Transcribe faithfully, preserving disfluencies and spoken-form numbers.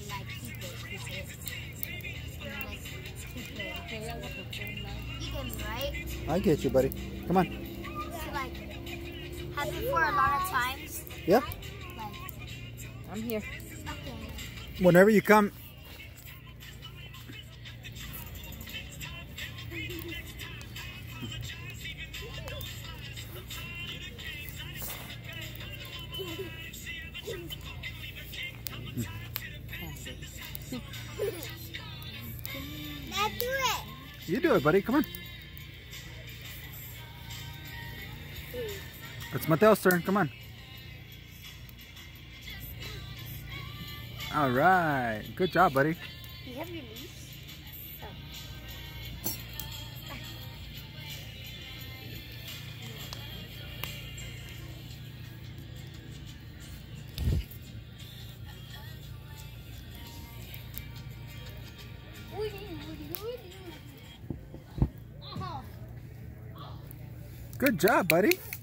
like keep it, keep it. And like keep it. You get me, right? I get you, buddy. Come on. So like have it for a lot of times. Yep. Like I'm here. okay. Whenever you come. Let's do it. You do it, buddy. Come on. It's Mateo's turn. Come on. All right. Good job, buddy. Do you have your leash? Good job, buddy.